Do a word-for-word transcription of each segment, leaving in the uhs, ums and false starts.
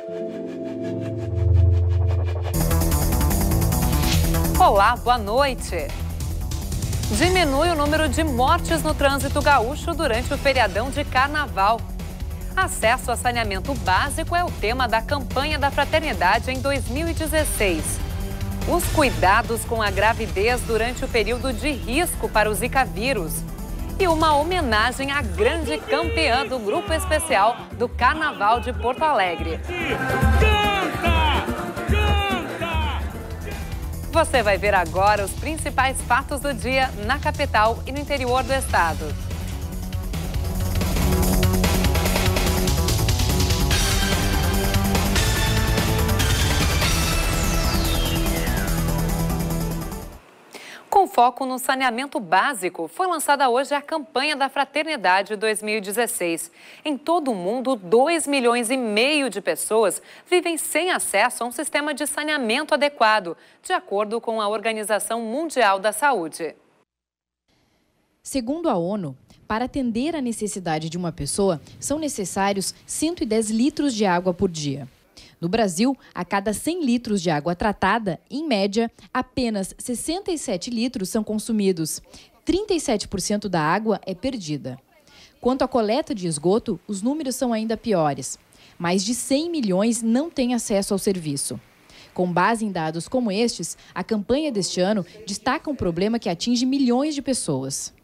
Olá, boa noite. Diminui o número de mortes no trânsito gaúcho durante o feriadão de carnaval. Acesso a saneamento básico é o tema da campanha da Fraternidade em dois mil e dezesseis. Os cuidados com a gravidez durante o período de risco para o Zika vírus. E uma homenagem à grande campeã do grupo especial do Carnaval de Porto Alegre. Você vai ver agora os principais fatos do dia na capital e no interior do estado. Com foco no saneamento básico, foi lançada hoje a campanha da Fraternidade dois mil e dezesseis. Em todo o mundo, dois milhões e meio de pessoas vivem sem acesso a um sistema de saneamento adequado, de acordo com a Organização Mundial da Saúde. Segundo a ONU, para atender a necessidade de uma pessoa, são necessários cento e dez litros de água por dia. No Brasil, a cada cem litros de água tratada, em média, apenas sessenta e sete litros são consumidos. trinta e sete por cento da água é perdida. Quanto à coleta de esgoto, os números são ainda piores. Mais de cem milhões não têm acesso ao serviço. Com base em dados como estes, a campanha deste ano destaca um problema que atinge milhões de pessoas.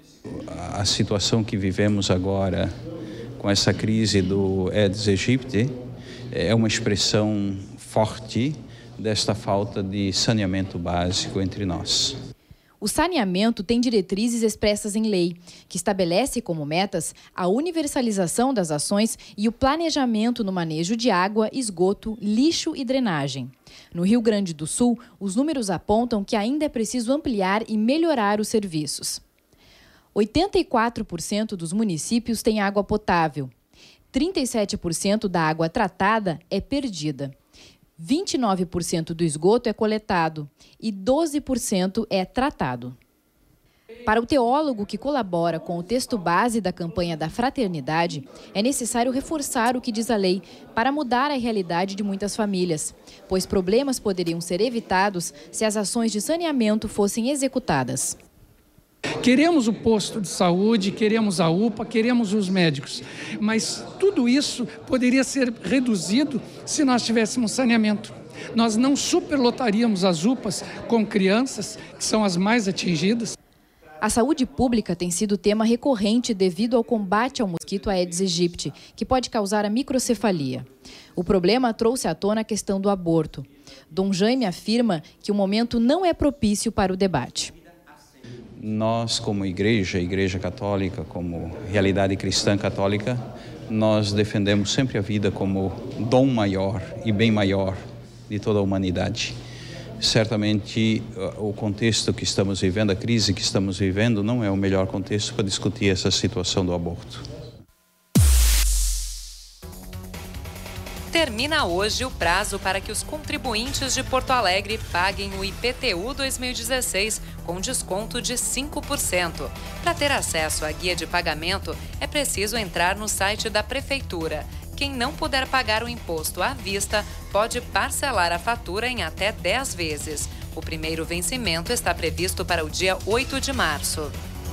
A situação que vivemos agora com essa crise do Aedes aegypti é uma expressão forte desta falta de saneamento básico entre nós. O saneamento tem diretrizes expressas em lei, que estabelece como metas a universalização das ações e o planejamento no manejo de água, esgoto, lixo e drenagem. No Rio Grande do Sul, os números apontam que ainda é preciso ampliar e melhorar os serviços. oitenta e quatro por cento dos municípios têm água potável. trinta e sete por cento da água tratada é perdida. vinte e nove por cento do esgoto é coletado e doze por cento é tratado. Para o teólogo que colabora com o texto base da campanha da Fraternidade, é necessário reforçar o que diz a lei para mudar a realidade de muitas famílias, pois problemas poderiam ser evitados se as ações de saneamento fossem executadas. Queremos o posto de saúde, queremos a U P A, queremos os médicos, mas tudo isso poderia ser reduzido se nós tivéssemos saneamento. Nós não superlotaríamos as U P As com crianças, que são as mais atingidas. A saúde pública tem sido tema recorrente devido ao combate ao mosquito Aedes aegypti, que pode causar a microcefalia. O problema trouxe à tona a questão do aborto. Dom Jaime afirma que o momento não é propício para o debate. Nós, como igreja, igreja católica, como realidade cristã católica, nós defendemos sempre a vida como dom maior e bem maior de toda a humanidade. Certamente, o contexto que estamos vivendo, a crise que estamos vivendo, não é o melhor contexto para discutir essa situação do aborto. Termina hoje o prazo para que os contribuintes de Porto Alegre paguem o I P T U dois mil e dezesseis com desconto de cinco por cento. Para ter acesso à guia de pagamento, é preciso entrar no site da Prefeitura. Quem não puder pagar o imposto à vista pode parcelar a fatura em até dez vezes. O primeiro vencimento está previsto para o dia oito de março.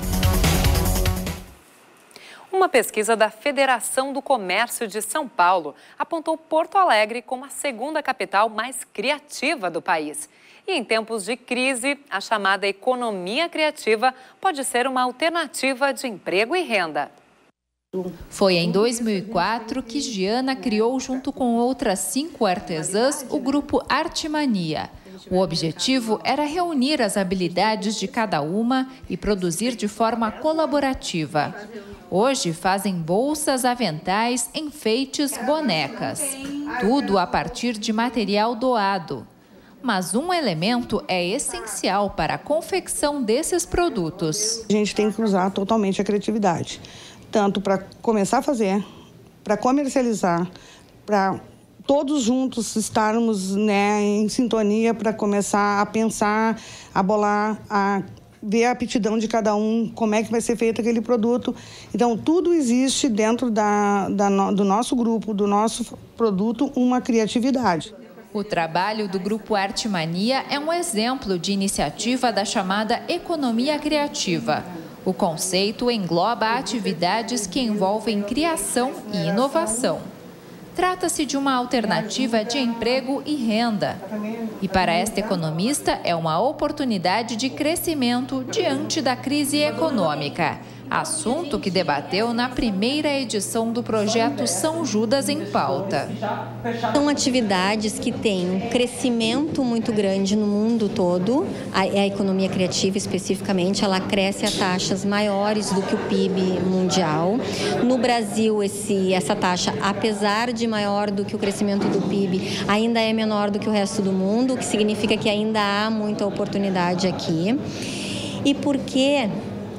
Uma pesquisa da Federação do Comércio de São Paulo apontou Porto Alegre como a segunda capital mais criativa do país. E em tempos de crise, a chamada economia criativa pode ser uma alternativa de emprego e renda. Foi em dois mil e quatro que Giana criou, junto com outras cinco artesãs, o grupo Artemania. O objetivo era reunir as habilidades de cada uma e produzir de forma colaborativa. Hoje fazem bolsas, aventais, enfeites, bonecas. Tudo a partir de material doado. Mas um elemento é essencial para a confecção desses produtos. A gente tem que usar totalmente a criatividade. Tanto para começar a fazer, para comercializar, para todos juntos estarmos, né, em sintonia para começar a pensar, a bolar, a ver a aptidão de cada um, como é que vai ser feito aquele produto. Então, tudo existe dentro da, da, do nosso grupo, do nosso produto, uma criatividade. O trabalho do Grupo Artimania é um exemplo de iniciativa da chamada economia criativa. O conceito engloba atividades que envolvem criação e inovação. Trata-se de uma alternativa de emprego e renda. E para esta economista é uma oportunidade de crescimento diante da crise econômica. Assunto que debateu na primeira edição do projeto São Judas em Pauta. São atividades que têm um crescimento muito grande no mundo todo. A, a economia criativa, especificamente, ela cresce a taxas maiores do que o P I B mundial. No Brasil, esse, essa taxa, apesar de maior do que o crescimento do P I B, ainda é menor do que o resto do mundo, o que significa que ainda há muita oportunidade aqui. E por quê?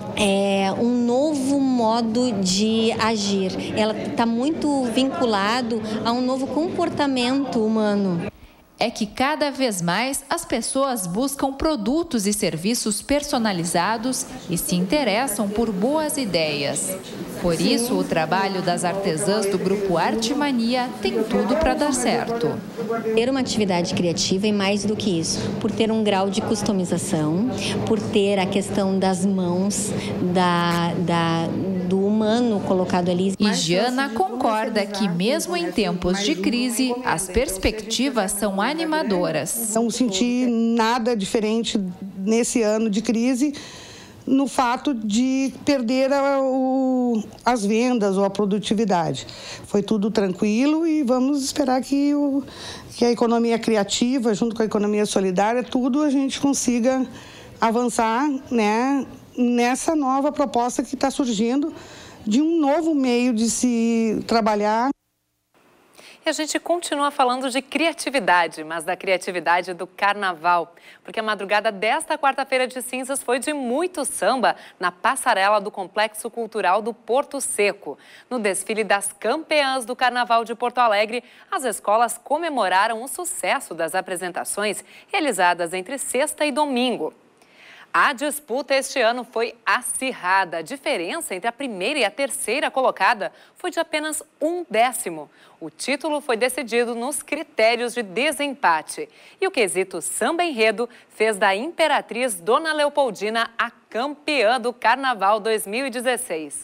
É um novo modo de agir. Ela está muito vinculado a um novo comportamento humano. É que cada vez mais as pessoas buscam produtos e serviços personalizados e se interessam por boas ideias. Por isso, o trabalho das artesãs do Grupo Artimania tem tudo para dar certo. Ter uma atividade criativa e mais do que isso, por ter um grau de customização, por ter a questão das mãos, da, da, do humano colocado ali. E Giana concorda que mesmo em tempos de crise, as perspectivas são animadoras. Não senti nada diferente nesse ano de crise, no fato de perder a, o, as vendas ou a produtividade. Foi tudo tranquilo e vamos esperar que, o, que a economia criativa, junto com a economia solidária, tudo a gente consiga avançar, né, nessa nova proposta que está surgindo de um novo meio de se trabalhar. E a gente continua falando de criatividade, mas da criatividade do carnaval. Porque a madrugada desta quarta-feira de cinzas foi de muito samba na passarela do Complexo Cultural do Porto Seco. No desfile das campeãs do Carnaval de Porto Alegre, as escolas comemoraram o sucesso das apresentações realizadas entre sexta e domingo. A disputa este ano foi acirrada. A diferença entre a primeira e a terceira colocada foi de apenas um décimo. O título foi decidido nos critérios de desempate. E o quesito Samba Enredo fez da Imperatriz Dona Leopoldina a campeã do Carnaval dois mil e dezesseis.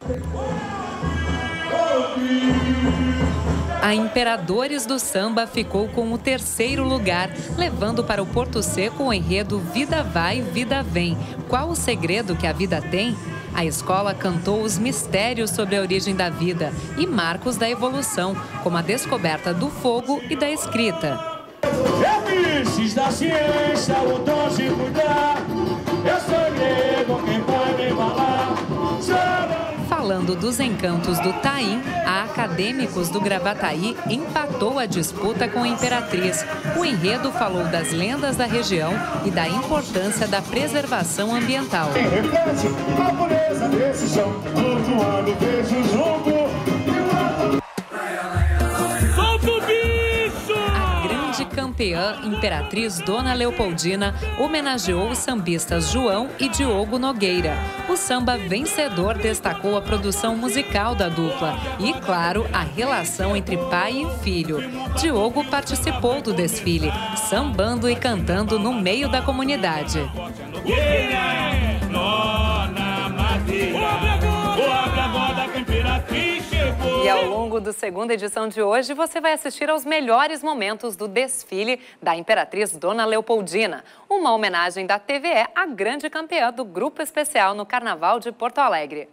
A Imperadores do Samba ficou com o terceiro lugar, levando para o Porto Seco o enredo Vida Vai, Vida Vem. Qual o segredo que a vida tem? A escola cantou os mistérios sobre a origem da vida e marcos da evolução, como a descoberta do fogo e da escrita. É bichos da ciência, o dom de cuidar, é segredo quem vai me falar. Falando dos encantos do Taim, a Acadêmicos do Gravataí empatou a disputa com a Imperatriz. O enredo falou das lendas da região e da importância da preservação ambiental. Reflete a pureza desse chão, flutuando desde o jogo. Campeã Imperatriz Dona Leopoldina homenageou os sambistas João e Diogo Nogueira. O samba vencedor destacou a produção musical da dupla e, claro, a relação entre pai e filho. Diogo participou do desfile, sambando e cantando no meio da comunidade. E ao longo da segunda edição de hoje, você vai assistir aos melhores momentos do desfile da Imperatriz Dona Leopoldina, uma homenagem da T V E à grande campeã do Grupo Especial no Carnaval de Porto Alegre.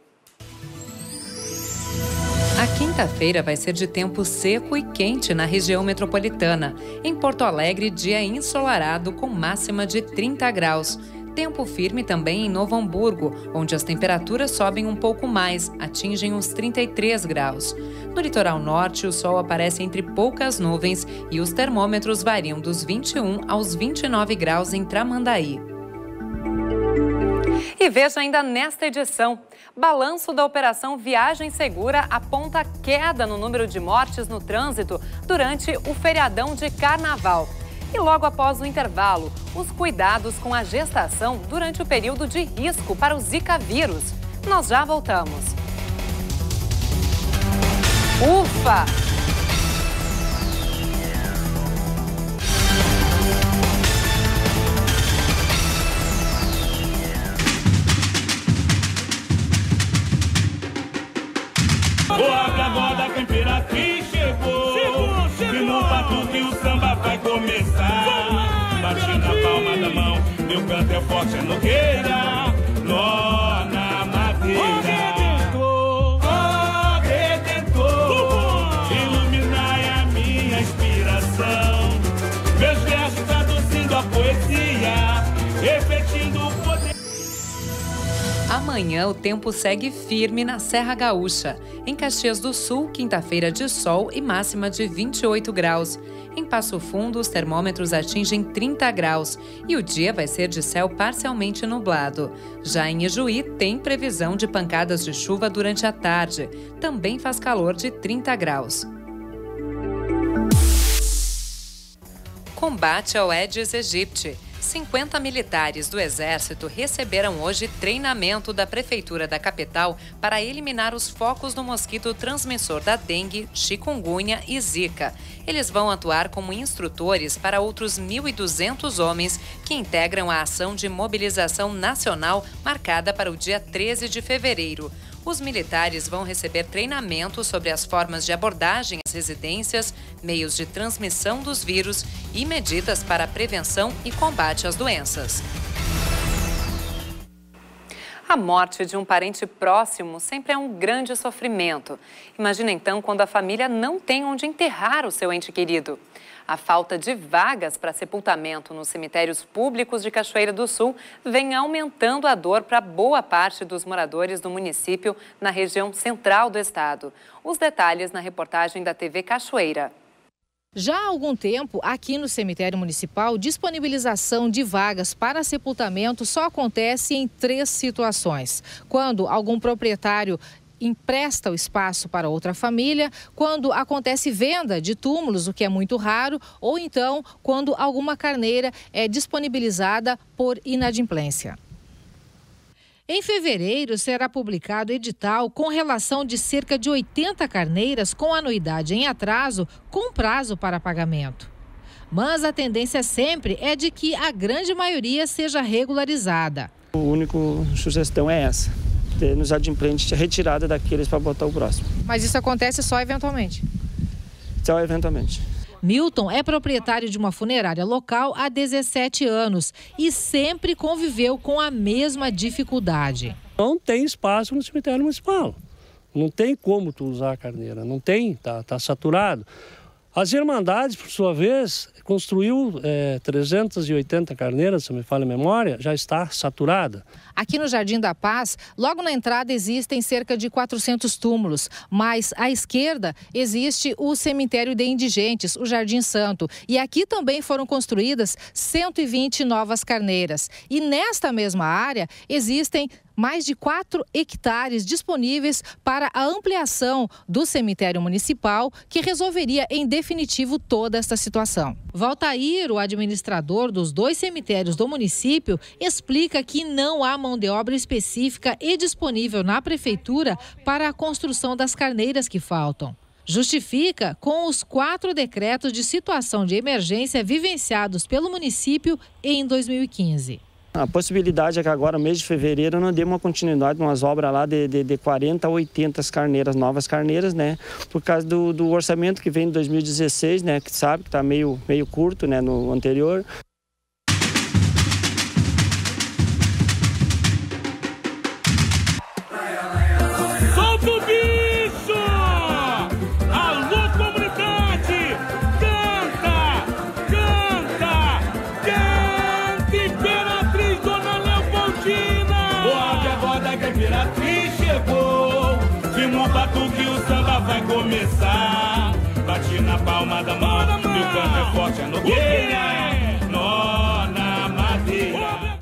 A quinta-feira vai ser de tempo seco e quente na região metropolitana. Em Porto Alegre, dia ensolarado com máxima de trinta graus. Tempo firme também em Novo Hamburgo, onde as temperaturas sobem um pouco mais, atingem os trinta e três graus. No litoral norte, o sol aparece entre poucas nuvens e os termômetros variam dos vinte e um aos vinte e nove graus em Tramandaí. E veja ainda nesta edição, balanço da Operação Viagem Segura aponta queda no número de mortes no trânsito durante o feriadão de Carnaval. E logo após o intervalo, os cuidados com a gestação durante o período de risco para o Zika vírus. Nós já voltamos. Ufa! A moda que a Imperatriz chegou, chegou, chegou. E no batuque o samba vai começar. Bate na palma da mão, meu canto é forte, é nogueira, nó na madeira. Ó Redentor, ó Redentor, iluminai a minha inspiração. Meus versos traduzindo a poesia, refletindo o poder. Amanhã o tempo segue firme na Serra Gaúcha. Em Caxias do Sul, quinta-feira de sol e máxima de vinte e oito graus. Em Passo Fundo, os termômetros atingem trinta graus e o dia vai ser de céu parcialmente nublado. Já em Ijuí, tem previsão de pancadas de chuva durante a tarde. Também faz calor de trinta graus. Combate ao Aedes aegypti. cinquenta militares do Exército receberam hoje treinamento da Prefeitura da capital para eliminar os focos do mosquito transmissor da dengue, chikungunya e zika. Eles vão atuar como instrutores para outros mil e duzentos homens que integram a ação de mobilização nacional marcada para o dia treze de fevereiro. Os militares vão receber treinamento sobre as formas de abordagem às residências, meios de transmissão dos vírus e medidas para a prevenção e combate às doenças. A morte de um parente próximo sempre é um grande sofrimento. Imagina então quando a família não tem onde enterrar o seu ente querido. A falta de vagas para sepultamento nos cemitérios públicos de Cachoeira do Sul vem aumentando a dor para boa parte dos moradores do município na região central do estado. Os detalhes na reportagem da T V Cachoeira. Já há algum tempo, aqui no cemitério municipal, disponibilização de vagas para sepultamento só acontece em três situações. Quando algum proprietário empresta o espaço para outra família, quando acontece venda de túmulos, o que é muito raro, ou então quando alguma carneira é disponibilizada por inadimplência. Em fevereiro, será publicado edital com relação de cerca de oitenta carneiras com anuidade em atraso, com prazo para pagamento. Mas a tendência sempre é de que a grande maioria seja regularizada. A única sugestão é essa, ter nos adimplentes a retirada daqueles para botar o próximo. Mas isso acontece só eventualmente? Só eventualmente. Milton é proprietário de uma funerária local há dezessete anos e sempre conviveu com a mesma dificuldade. Não tem espaço no cemitério municipal. Não tem como tu usar a carneira, não tem, tá, tá saturado. As Irmandades, por sua vez, construiu é, trezentas e oitenta carneiras, se me falha a memória, já está saturada. Aqui no Jardim da Paz, logo na entrada existem cerca de quatrocentos túmulos, mas à esquerda existe o cemitério de indigentes, o Jardim Santo. E aqui também foram construídas cento e vinte novas carneiras. E nesta mesma área existem mais de quatro hectares disponíveis para a ampliação do cemitério municipal, que resolveria em definitivo toda esta situação. Valtair, o administrador dos dois cemitérios do município, explica que não há mão de obra específica e disponível na prefeitura para a construção das carneiras que faltam. Justifica com os quatro decretos de situação de emergência vivenciados pelo município em dois mil e quinze. A possibilidade é que agora, mês de fevereiro, não dê uma continuidade, umas obras lá de, de, de quarenta a oitenta carneiras, novas carneiras, né? Por causa do, do orçamento que vem de dois mil e dezesseis, né? Que sabe que está meio, meio curto, né? No anterior. Solta o bicho! Alô, comunidade! Canta! Canta! Canta, Imperatriz Dona Leopoldina! Boa que agora que a Imperatriz chegou, firma o batuque, o samba vai começar. Bate na palma da mão, meu canto é forte, é nogueira, nó na madeira.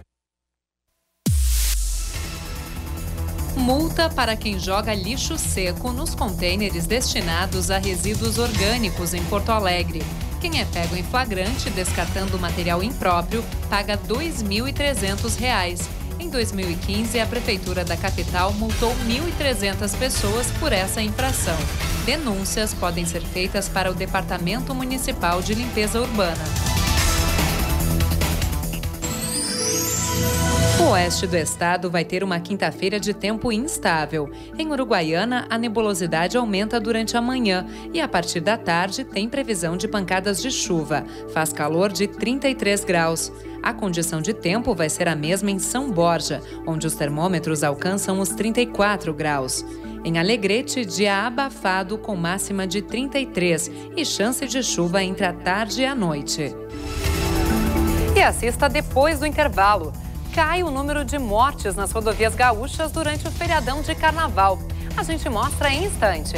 Multa para quem joga lixo seco nos contêineres destinados a resíduos orgânicos em Porto Alegre. Quem é pego em flagrante descartando material impróprio paga dois mil e trezentos reais. Em dois mil e quinze, a Prefeitura da capital multou mil e trezentas pessoas por essa infração. Denúncias podem ser feitas para o Departamento Municipal de Limpeza Urbana. O oeste do estado vai ter uma quinta-feira de tempo instável. Em Uruguaiana, a nebulosidade aumenta durante a manhã e, a partir da tarde, tem previsão de pancadas de chuva. Faz calor de trinta e três graus. A condição de tempo vai ser a mesma em São Borja, onde os termômetros alcançam os trinta e quatro graus. Em Alegrete, dia abafado com máxima de trinta e três e chance de chuva entre a tarde e a noite. E assista depois do intervalo. Cai o número de mortes nas rodovias gaúchas durante o feriadão de carnaval. A gente mostra em instantes.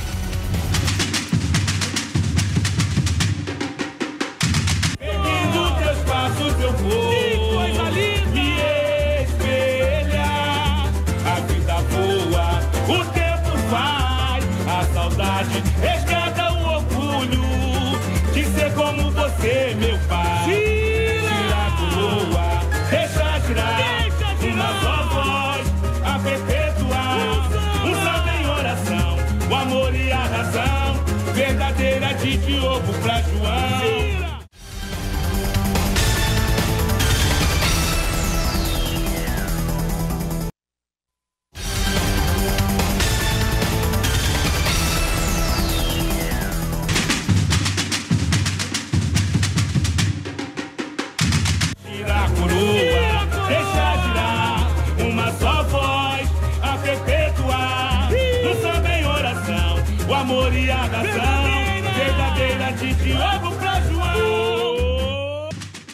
Seguindo teus passos eu vou, que coisa linda! Me espelhar, a vida voa, o tempo faz, a saudade resgata o orgulho de ser como você, meu pai. Tira a coroa, deixa girar, uma só voz a perpetuar, um samba em oração, o amor e a razão, verdadeira de Diogo pra João. Amor e a razão, verdadeira de Diogo pra João.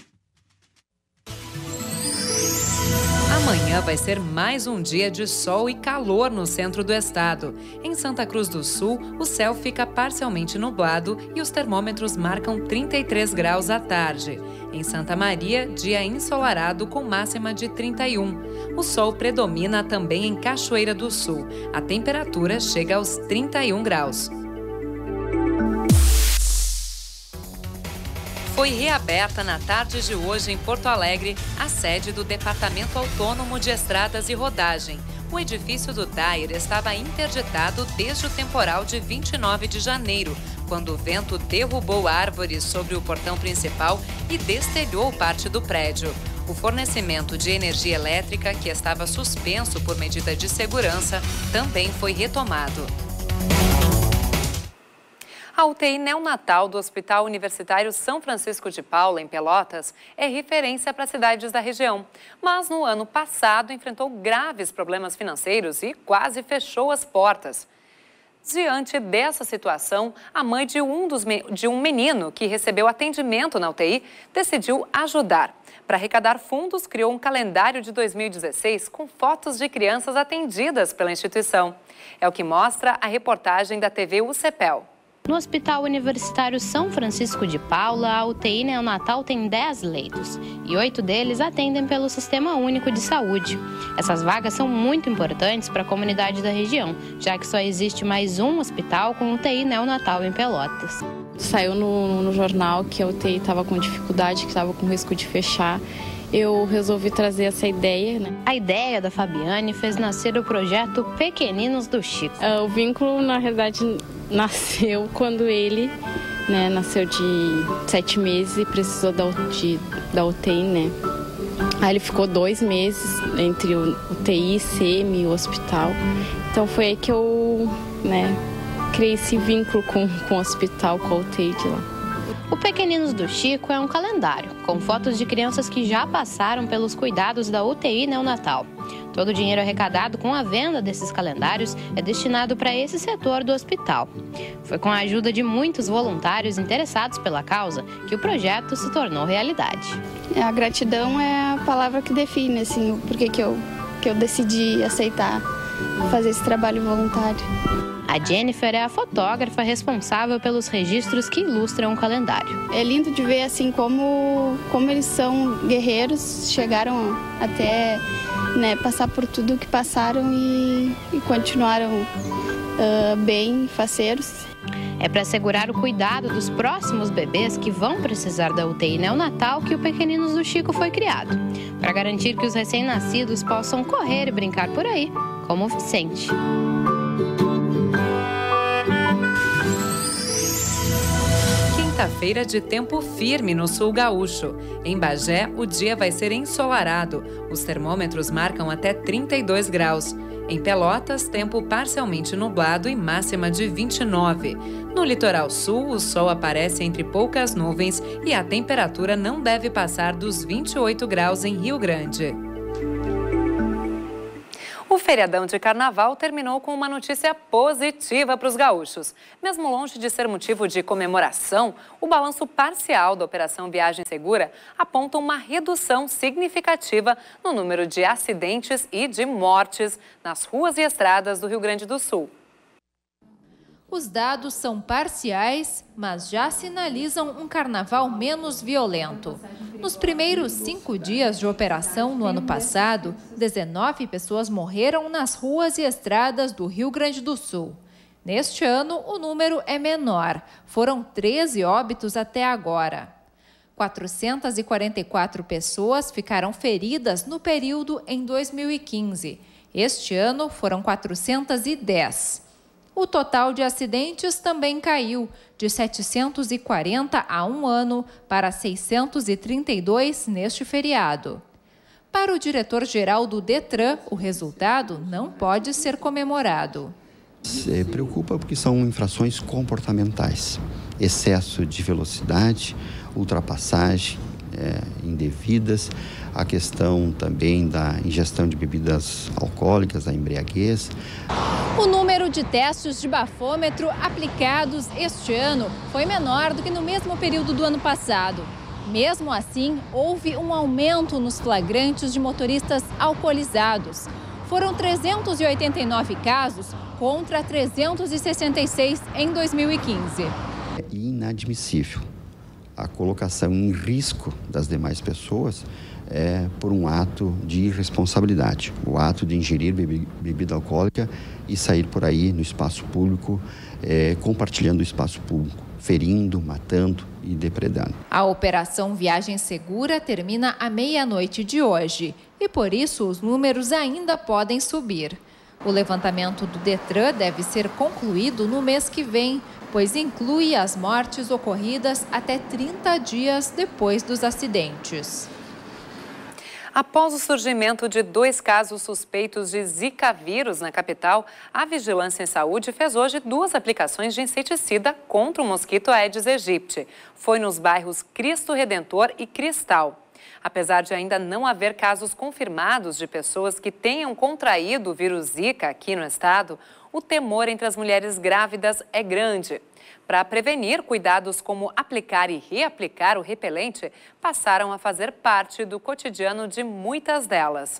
Amanhã vai ser mais um dia de sol e calor no centro do estado. Em Santa Cruz do Sul, o céu fica parcialmente nublado e os termômetros marcam trinta e três graus à tarde. Em Santa Maria, dia ensolarado com máxima de trinta e um. O sol predomina também em Cachoeira do Sul. A temperatura chega aos trinta e um graus. Foi reaberta na tarde de hoje em Porto Alegre a sede do Departamento Autônomo de Estradas e Rodagem. O edifício do D A I R estava interditado desde o temporal de vinte e nove de janeiro, quando o vento derrubou árvores sobre o portão principal e destelhou parte do prédio. O fornecimento de energia elétrica, que estava suspenso por medida de segurança, também foi retomado. A U T I neonatal do Hospital Universitário São Francisco de Paula, em Pelotas, é referência para cidades da região. Mas no ano passado enfrentou graves problemas financeiros e quase fechou as portas. Diante dessa situação, a mãe de um, dos, de um menino que recebeu atendimento na U T I decidiu ajudar. Para arrecadar fundos, criou um calendário de dois mil e dezesseis com fotos de crianças atendidas pela instituição. É o que mostra a reportagem da T V U C P E L. No Hospital Universitário São Francisco de Paula, a U T I neonatal tem dez leitos e oito deles atendem pelo Sistema Único de Saúde. Essas vagas são muito importantes para a comunidade da região, já que só existe mais um hospital com U T I neonatal em Pelotas. Saiu no, no jornal que a U T I estava com dificuldade, que estava com risco de fechar. Eu resolvi trazer essa ideia, né? A ideia da Fabiane fez nascer o projeto Pequeninos do Chico. O vínculo, na realidade, nasceu quando ele, né, nasceu de sete meses e precisou da, de, da U T I, né? Aí ele ficou dois meses entre o U T I, C M e o hospital. Então foi aí que eu, né, criei esse vínculo com, com o hospital, com a U T I de lá. O Pequeninos do Chico é um calendário com fotos de crianças que já passaram pelos cuidados da U T I neonatal. Todo o dinheiro arrecadado com a venda desses calendários é destinado para esse setor do hospital. Foi com a ajuda de muitos voluntários interessados pela causa que o projeto se tornou realidade. A gratidão é a palavra que define assim, o porquê que eu, que eu decidi aceitar fazer esse trabalho voluntário. A Jennifer é a fotógrafa responsável pelos registros que ilustram o calendário. É lindo de ver assim como, como eles são guerreiros, chegaram até, né, passar por tudo que passaram e, e continuaram uh, bem, faceiros. É para assegurar o cuidado dos próximos bebês que vão precisar da U T I neonatal que o Pequeninos do Chico foi criado, para garantir que os recém-nascidos possam correr e brincar por aí, como o Vicente. Quinta-feira de tempo firme no sul gaúcho. Em Bagé, o dia vai ser ensolarado. Os termômetros marcam até trinta e dois graus. Em Pelotas, tempo parcialmente nublado e máxima de vinte e nove. No litoral sul, o sol aparece entre poucas nuvens e a temperatura não deve passar dos vinte e oito graus em Rio Grande. O feriadão de carnaval terminou com uma notícia positiva para os gaúchos. Mesmo longe de ser motivo de comemoração, o balanço parcial da Operação Viagem Segura aponta uma redução significativa no número de acidentes e de mortes nas ruas e estradas do Rio Grande do Sul. Os dados são parciais, mas já sinalizam um carnaval menos violento. Nos primeiros cinco dias de operação no ano passado, dezenove pessoas morreram nas ruas e estradas do Rio Grande do Sul. Neste ano, o número é menor. Foram treze óbitos até agora. quatrocentas e quarenta e quatro pessoas ficaram feridas no período em dois mil e quinze. Este ano, foram quatrocentas e dez. O total de acidentes também caiu, de setecentos e quarenta a um ano para seiscentos e trinta e dois neste feriado. Para o diretor-geral do Detran, o resultado não pode ser comemorado. Se preocupa porque são infrações comportamentais, excesso de velocidade, ultrapassagem é, indevidas, a questão também da ingestão de bebidas alcoólicas, da embriaguez. O número de testes de bafômetro aplicados este ano foi menor do que no mesmo período do ano passado. Mesmo assim, houve um aumento nos flagrantes de motoristas alcoolizados. Foram trezentos e oitenta e nove casos contra trezentos e sessenta e seis em dois mil e quinze. É inadmissível a colocação em risco das demais pessoas é por um ato de irresponsabilidade, o ato de ingerir bebi, bebida alcoólica e sair por aí no espaço público, é, compartilhando o espaço público, ferindo, matando e depredando. A Operação Viagem Segura termina à meia-noite de hoje e, por isso, os números ainda podem subir. O levantamento do Detran deve ser concluído no mês que vem, pois inclui as mortes ocorridas até trinta dias depois dos acidentes. Após o surgimento de dois casos suspeitos de Zika vírus na capital, a Vigilância em Saúde fez hoje duas aplicações de inseticida contra o mosquito Aedes aegypti. Foi nos bairros Cristo Redentor e Cristal. Apesar de ainda não haver casos confirmados de pessoas que tenham contraído o vírus Zika aqui no estado, o temor entre as mulheres grávidas é grande. Para prevenir, cuidados como aplicar e reaplicar o repelente passaram a fazer parte do cotidiano de muitas delas.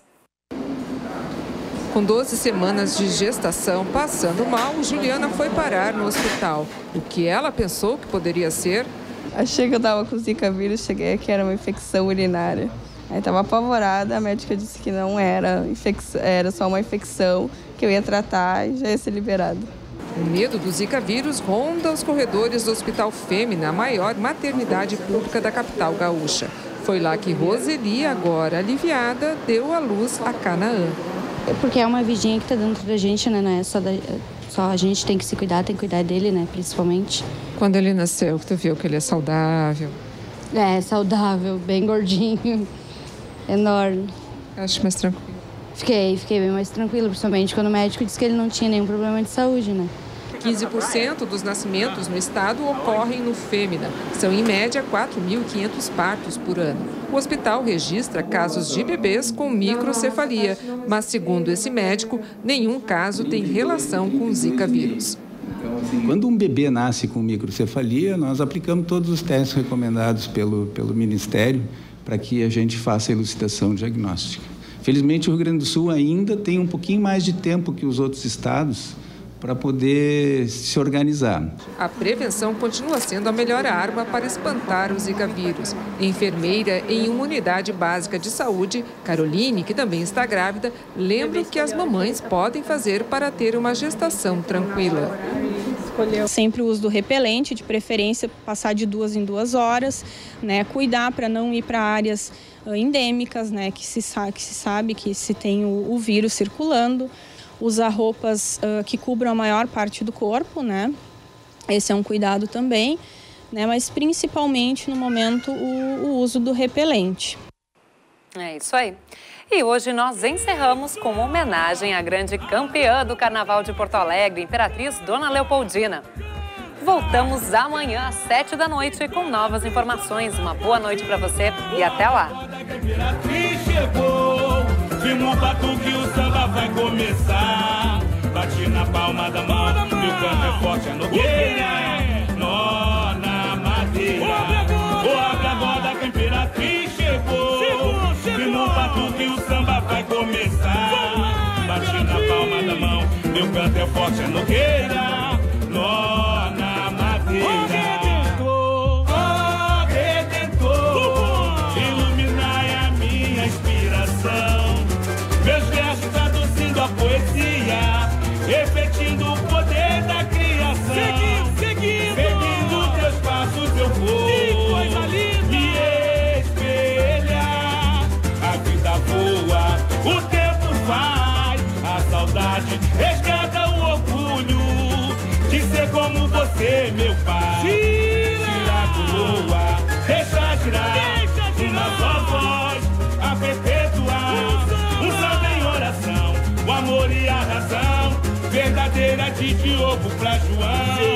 Com doze semanas de gestação, passando mal, Juliana foi parar no hospital. O que ela pensou que poderia ser? Achei que eu estava com Zika vírus, cheguei aqui, era uma infecção urinária. Aí estava apavorada, a médica disse que não era, infecção, era só uma infecção, que eu ia tratar e já ia ser liberada. O medo do Zika vírus ronda os corredores do Hospital Fêmea, a maior maternidade pública da capital gaúcha. Foi lá que Roseli, agora aliviada, deu à luz a Canaã. É porque é uma vidinha que está dentro da gente, né? Não é só, da, só a gente tem que se cuidar, tem que cuidar dele, né? Principalmente. Quando ele nasceu, tu viu que ele é saudável? É, saudável, bem gordinho, enorme. Acho mais tranquilo. Fiquei, fiquei bem mais tranquila, principalmente quando o médico disse que ele não tinha nenhum problema de saúde, né? quinze por cento dos nascimentos no estado ocorrem no Fêmea. São, em média, quatro mil e quinhentos partos por ano. O hospital registra casos de bebês com microcefalia, mas, segundo esse médico, nenhum caso tem relação com o Zika vírus. Então, assim, quando um bebê nasce com microcefalia, nós aplicamos todos os testes recomendados pelo, pelo Ministério para que a gente faça a elucidação diagnóstica. Felizmente, o Rio Grande do Sul ainda tem um pouquinho mais de tempo que os outros estados para poder se organizar. A prevenção continua sendo a melhor arma para espantar o Zika vírus. Enfermeira em uma unidade básica de saúde, Caroline, que também está grávida, lembra o que as mamães podem fazer para ter uma gestação tranquila. escolheu? Sempre o uso do repelente, de preferência passar de duas em duas horas, né? Cuidar para não ir para áreas uh, endêmicas, né? Que se, que se sabe que se tem o, o vírus circulando. Usar roupas uh, que cubram a maior parte do corpo, né? Esse é um cuidado também, né? Mas principalmente no momento o, o uso do repelente. É isso aí. E hoje nós encerramos com uma homenagem à grande campeã do Carnaval de Porto Alegre, Imperatriz Dona Leopoldina. Voltamos amanhã às sete da noite com novas informações. Uma boa noite para você e até lá. Firma o batuque, o samba vai começar. Bate na palma da mão, meu canto é forte, a nogueira. Nó na madeira. O abre-agora que a Imperatriz chegou. Firma o batuque, o samba vai começar. Bate na palma da mão, meu canto é forte, a nogueira. Nó na madeira. A poesia, repetindo o poder da criação. Seguindo, seguindo, seguindo teus passos eu vou. Que coisa linda! Me espelhar, a vida voa, o tempo faz, a saudade resgata o orgulho de ser como você, meu pai. Tira a coroa, deixa girar, deixa girar. Uma só voz a perpetuar, um samba em oração. O amor e a razão, verdadeira de Diogo pra João.